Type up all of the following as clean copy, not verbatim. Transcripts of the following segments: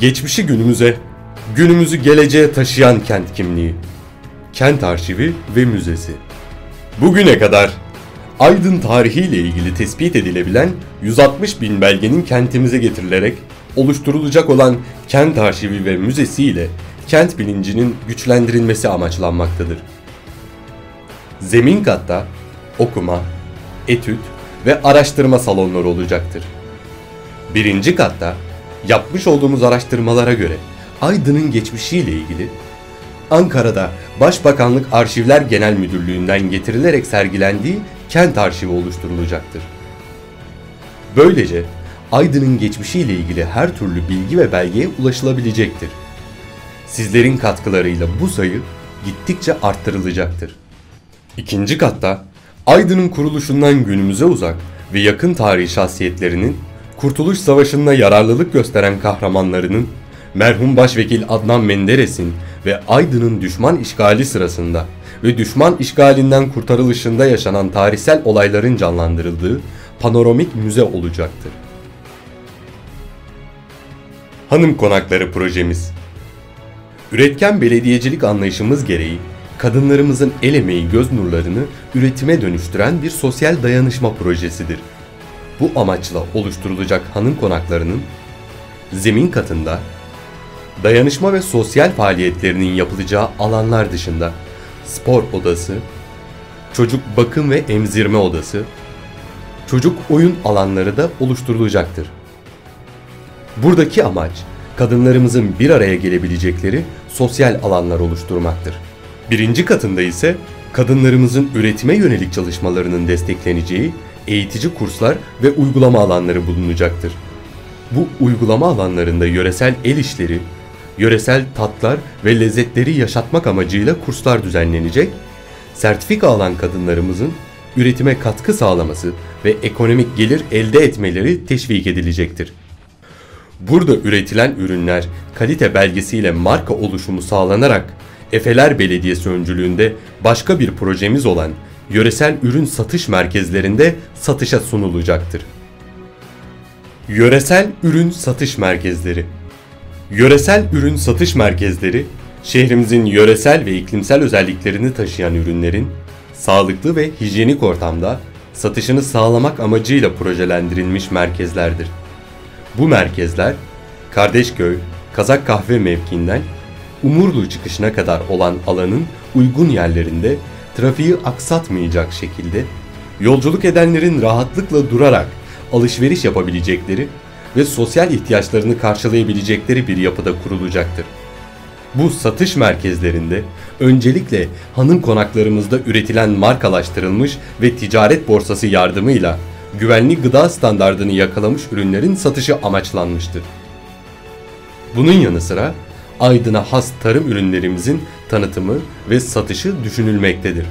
Geçmişi günümüze, günümüzü geleceğe taşıyan kent kimliği, kent arşivi ve müzesi. Bugüne kadar Aydın tarihiyle ilgili tespit edilebilen 160 bin belgenin kentimize getirilerek oluşturulacak olan kent arşivi ve müzesi ile kent bilincinin güçlendirilmesi amaçlanmaktadır. Zemin katta okuma, etüt ve araştırma salonları olacaktır. Birinci katta yapmış olduğumuz araştırmalara göre Aydın'ın geçmişiyle ilgili Ankara'da Başbakanlık Arşivler Genel Müdürlüğü'nden getirilerek sergilendiği kent arşivi oluşturulacaktır. Böylece Aydın'ın geçmişiyle ilgili her türlü bilgi ve belgeye ulaşılabilecektir. Sizlerin katkılarıyla bu sayı gittikçe arttırılacaktır. İkinci katta Aydın'ın kuruluşundan günümüze uzak ve yakın tarihi şahsiyetlerinin, Kurtuluş Savaşı'nda yararlılık gösteren kahramanlarının, merhum Başvekil Adnan Menderes'in ve Aydın'ın düşman işgali sırasında ve düşman işgalinden kurtarılışında yaşanan tarihsel olayların canlandırıldığı panoramik müze olacaktır. Hanım Konakları projemiz. Üretken belediyecilik anlayışımız gereği kadınlarımızın el emeği göz nurlarını üretime dönüştüren bir sosyal dayanışma projesidir. Bu amaçla oluşturulacak hanım konaklarının zemin katında dayanışma ve sosyal faaliyetlerinin yapılacağı alanlar dışında spor odası, çocuk bakım ve emzirme odası, çocuk oyun alanları da oluşturulacaktır. Buradaki amaç kadınlarımızın bir araya gelebilecekleri sosyal alanlar oluşturmaktır. Birinci katında ise kadınlarımızın üretime yönelik çalışmalarının destekleneceği eğitici kurslar ve uygulama alanları bulunacaktır. Bu uygulama alanlarında yöresel el işleri, yöresel tatlar ve lezzetleri yaşatmak amacıyla kurslar düzenlenecek, sertifika alan kadınlarımızın üretime katkı sağlaması ve ekonomik gelir elde etmeleri teşvik edilecektir. Burada üretilen ürünler kalite belgesiyle marka oluşumu sağlanarak Efeler Belediyesi öncülüğünde başka bir projemiz olan yöresel ürün satış merkezlerinde satışa sunulacaktır. Yöresel ürün satış merkezleri. Yöresel ürün satış merkezleri, şehrimizin yöresel ve iklimsel özelliklerini taşıyan ürünlerin sağlıklı ve hijyenik ortamda satışını sağlamak amacıyla projelendirilmiş merkezlerdir. Bu merkezler, Kardeşköy, Kazakkahve mevkiinden Umurlu çıkışına kadar olan alanın uygun yerlerinde trafiği aksatmayacak şekilde yolculuk edenlerin rahatlıkla durarak alışveriş yapabilecekleri ve sosyal ihtiyaçlarını karşılayabilecekleri bir yapıda kurulacaktır. Bu satış merkezlerinde öncelikle hanım konaklarımızda üretilen markalaştırılmış ve ticaret borsası yardımıyla güvenli gıda standardını yakalamış ürünlerin satışı amaçlanmıştır. Bunun yanı sıra Aydın'a has tarım ürünlerimizin tanıtımı ve satışı düşünülmektedir.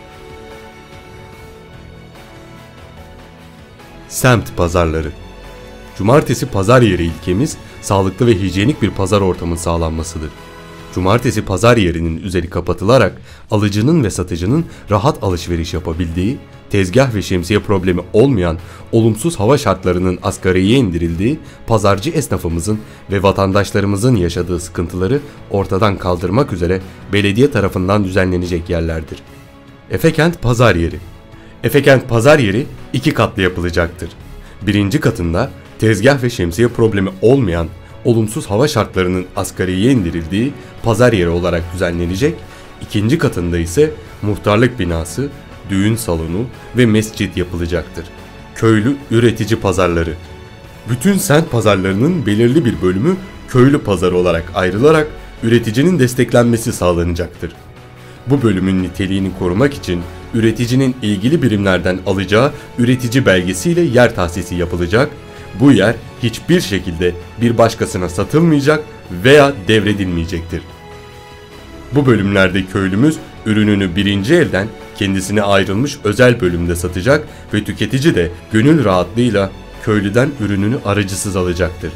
Semt pazarları. Cumartesi pazar yeri ilkemiz sağlıklı ve hijyenik bir pazar ortamı sağlanmasıdır. Cumartesi pazar yerinin üzeri kapatılarak alıcının ve satıcının rahat alışveriş yapabildiği, tezgah ve şemsiye problemi olmayan, olumsuz hava şartlarının asgariye indirildiği, pazarcı esnafımızın ve vatandaşlarımızın yaşadığı sıkıntıları ortadan kaldırmak üzere belediye tarafından düzenlenecek yerlerdir. Efekent Pazar Yeri. Efekent Pazar Yeri 2 katlı yapılacaktır. Birinci katında tezgah ve şemsiye problemi olmayan, olumsuz hava şartlarının asgariye indirildiği pazar yeri olarak düzenlenecek, ikinci katında ise muhtarlık binası, düğün salonu ve mescit yapılacaktır. Köylü üretici pazarları. Bütün semt pazarlarının belirli bir bölümü köylü pazarı olarak ayrılarak üreticinin desteklenmesi sağlanacaktır. Bu bölümün niteliğini korumak için üreticinin ilgili birimlerden alacağı üretici belgesiyle yer tahsisi yapılacak. Bu yer hiçbir şekilde bir başkasına satılmayacak veya devredilmeyecektir. Bu bölümlerde köylümüz ürününü birinci elden kendisine ayrılmış özel bölümde satacak ve tüketici de gönül rahatlığıyla köylüden ürününü aracısız alacaktır.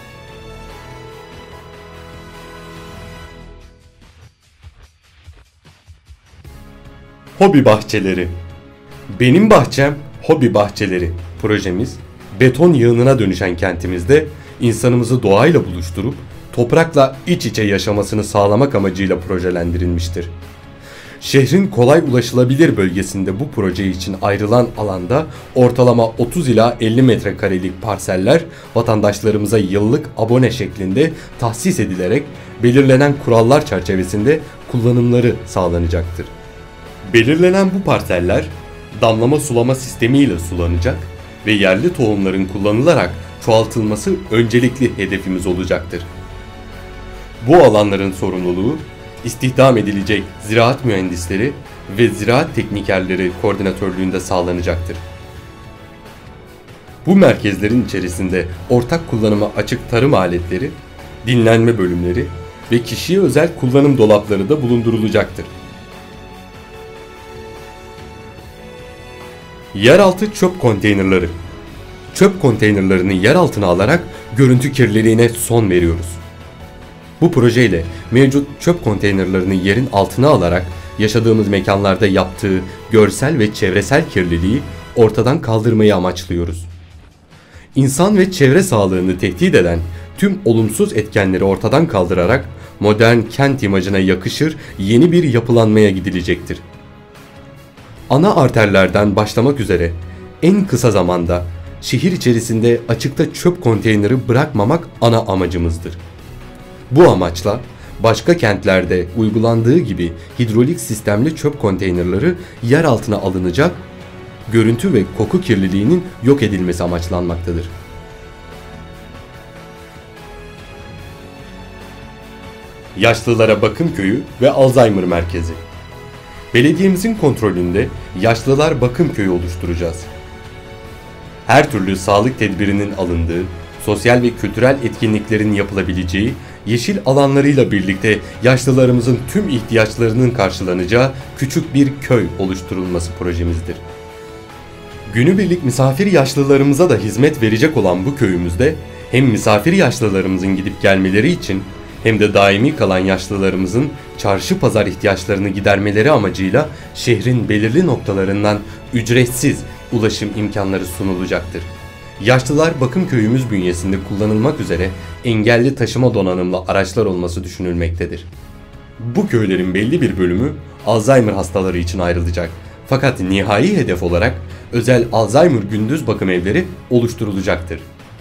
Hobi bahçeleri. Benim bahçem hobi bahçeleri projemiz beton yığınına dönüşen kentimizde insanımızı doğayla buluşturup toprakla iç içe yaşamasını sağlamak amacıyla projelendirilmiştir. Şehrin kolay ulaşılabilir bölgesinde bu proje için ayrılan alanda ortalama 30 ila 50 metrekarelik parseller vatandaşlarımıza yıllık abone şeklinde tahsis edilerek belirlenen kurallar çerçevesinde kullanımları sağlanacaktır. Belirlenen bu parseller damlama sulama sistemiyle sulanacak ve yerli tohumların kullanılarak çoğaltılması öncelikli hedefimiz olacaktır. Bu alanların sorumluluğu istihdam edilecek ziraat mühendisleri ve ziraat teknikerleri koordinatörlüğünde sağlanacaktır. Bu merkezlerin içerisinde ortak kullanıma açık tarım aletleri, dinlenme bölümleri ve kişiye özel kullanım dolapları da bulundurulacaktır. Yeraltı çöp konteynerları. Çöp konteynerlarını yer altına alarak görüntü kirliliğine son veriyoruz. Bu projeyle mevcut çöp konteynerlarını yerin altına alarak yaşadığımız mekanlarda yaptığı görsel ve çevresel kirliliği ortadan kaldırmayı amaçlıyoruz. İnsan ve çevre sağlığını tehdit eden tüm olumsuz etkenleri ortadan kaldırarak modern kent imajına yakışır yeni bir yapılanmaya gidilecektir. Ana arterlerden başlamak üzere en kısa zamanda şehir içerisinde açıkta çöp konteyneri bırakmamak ana amacımızdır. Bu amaçla başka kentlerde uygulandığı gibi hidrolik sistemli çöp konteynerleri yer altına alınacak, görüntü ve koku kirliliğinin yok edilmesi amaçlanmaktadır. Yaşlılara Bakım Köyü ve Alzheimer Merkezi. Belediyemizin kontrolünde Yaşlılar Bakım Köyü oluşturacağız. Her türlü sağlık tedbirinin alındığı, sosyal ve kültürel etkinliklerin yapılabileceği, yeşil alanlarıyla birlikte yaşlılarımızın tüm ihtiyaçlarının karşılanacağı küçük bir köy oluşturulması projemizdir. Günübirlik misafir yaşlılarımıza da hizmet verecek olan bu köyümüzde hem misafir yaşlılarımızın gidip gelmeleri için hem de daimi kalan yaşlılarımızın çarşı pazar ihtiyaçlarını gidermeleri amacıyla şehrin belirli noktalarından ücretsiz ulaşım imkanları sunulacaktır. Yaşlılar Bakım Köyümüz bünyesinde kullanılmak üzere engelli taşıma donanımlı araçlar olması düşünülmektedir. Bu köylerin belli bir bölümü Alzheimer hastaları için ayrılacak. Fakat nihai hedef olarak özel Alzheimer gündüz bakım evleri oluşturulacaktır.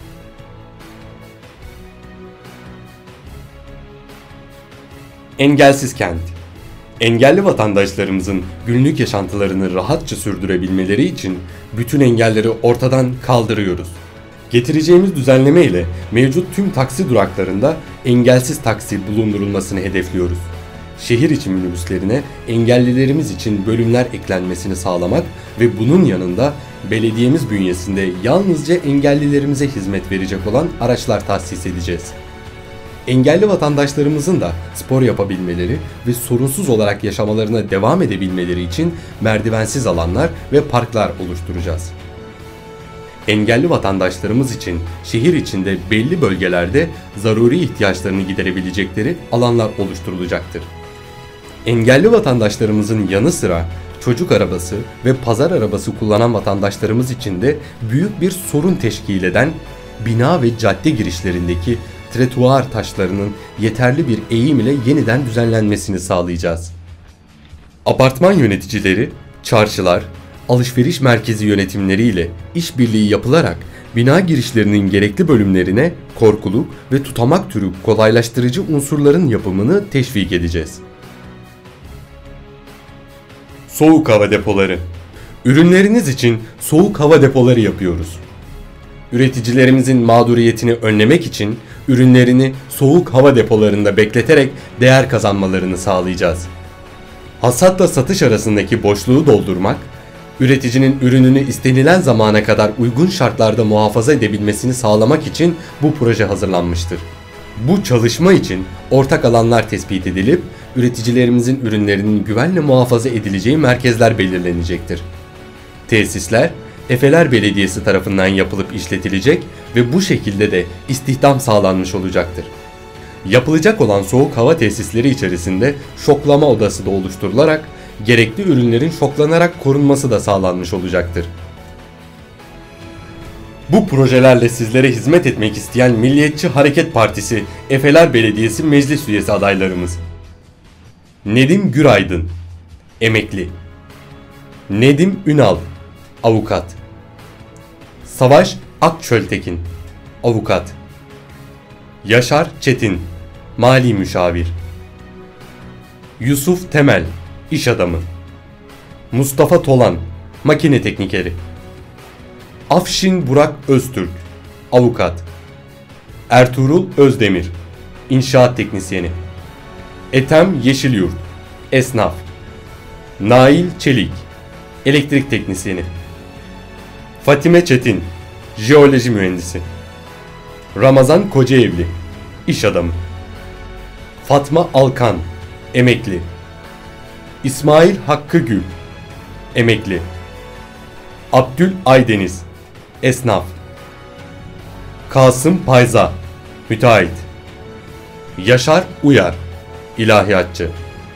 Engelsiz kent. Engelli vatandaşlarımızın günlük yaşantılarını rahatça sürdürebilmeleri için bütün engelleri ortadan kaldırıyoruz. Getireceğimiz düzenleme ile mevcut tüm taksi duraklarında engelsiz taksi bulundurulmasını hedefliyoruz. Şehir içi minibüslerine engellilerimiz için bölümler eklenmesini sağlamak ve bunun yanında belediyemiz bünyesinde yalnızca engellilerimize hizmet verecek olan araçlar tahsis edeceğiz. Engelli vatandaşlarımızın da spor yapabilmeleri ve sorunsuz olarak yaşamalarına devam edebilmeleri için merdivensiz alanlar ve parklar oluşturacağız. Engelli vatandaşlarımız için şehir içinde belli bölgelerde zaruri ihtiyaçlarını giderebilecekleri alanlar oluşturulacaktır. Engelli vatandaşlarımızın yanı sıra çocuk arabası ve pazar arabası kullanan vatandaşlarımız için de büyük bir sorun teşkil eden bina ve cadde girişlerindeki trotuar taşlarının yeterli bir eğim ile yeniden düzenlenmesini sağlayacağız. Apartman yöneticileri, çarşılar, alışveriş merkezi yönetimleriyle işbirliği yapılarak bina girişlerinin gerekli bölümlerine korkuluk ve tutamak türü kolaylaştırıcı unsurların yapımını teşvik edeceğiz. Soğuk hava depoları. Ürünleriniz için soğuk hava depoları yapıyoruz. Üreticilerimizin mağduriyetini önlemek için ürünlerini soğuk hava depolarında bekleterek değer kazanmalarını sağlayacağız. Hasatla satış arasındaki boşluğu doldurmak, üreticinin ürününü istenilen zamana kadar uygun şartlarda muhafaza edebilmesini sağlamak için bu proje hazırlanmıştır. Bu çalışma için ortak alanlar tespit edilip üreticilerimizin ürünlerinin güvenle muhafaza edileceği merkezler belirlenecektir. Tesisler Efeler Belediyesi tarafından yapılıp işletilecek ve bu şekilde de istihdam sağlanmış olacaktır. Yapılacak olan soğuk hava tesisleri içerisinde şoklama odası da oluşturularak gerekli ürünlerin şoklanarak korunması da sağlanmış olacaktır. Bu projelerle sizlere hizmet etmek isteyen Milliyetçi Hareket Partisi Efeler Belediyesi Meclis Üyesi adaylarımız: Nedim Güraydın, emekli. Nedim Ünal, avukat. Savaş Akçöltekin, avukat. Yaşar Çetin, mali müşavir. Yusuf Temel, iş adamı. Mustafa Tolan, makine teknikeri. Afşin Burak Öztürk, avukat. Ertuğrul Özdemir, inşaat teknisyeni. Ethem Yeşilyurt, esnaf. Nail Çelik, elektrik teknisyeni. Fatime Çetin, jeoloji mühendisi. Ramazan Kocaevli, iş adamı. Fatma Alkan, emekli. İsmail Hakkı Gül, emekli. Abdül Aydeniz, esnaf. Kasım Payza, müteahhit. Yaşar Uyar, ilahiyatçı.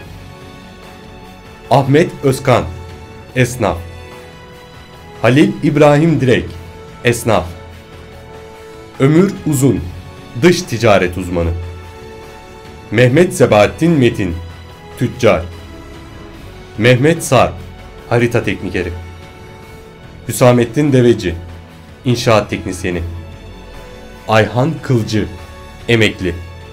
Ahmet Özkan, esnaf. Halil İbrahim Direk, esnaf. Ömür Uzun, dış ticaret uzmanı. Mehmet Sebahattin Metin, tüccar. Mehmet Sarp, harita teknikeri. Hüsamettin Deveci, inşaat teknisyeni. Ayhan Kılcı, emekli.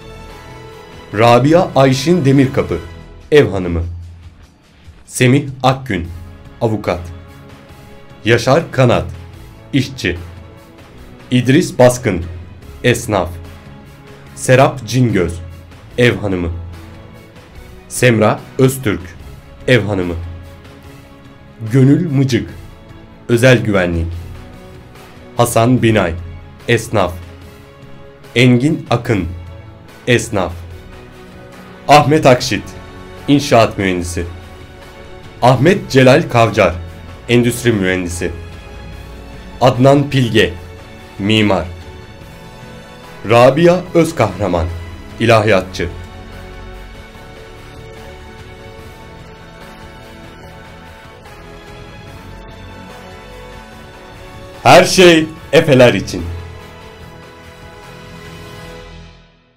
Rabia Ayşin Demirkapı, ev hanımı. Semih Akgün, avukat. Yaşar Kanat, işçi. İdris Baskın, esnaf. Serap Cingöz, ev hanımı. Semra Öztürk, ev hanımı. Gönül Mıcık, özel güvenlik. Hasan Binay, esnaf. Engin Akın, esnaf. Ahmet Akşit, inşaat mühendisi. Ahmet Celal Kavcar, endüstri mühendisi. Adnan Pilge, mimar. Rabia Özkahraman, ilahiyatçı. Her şey Efeler için.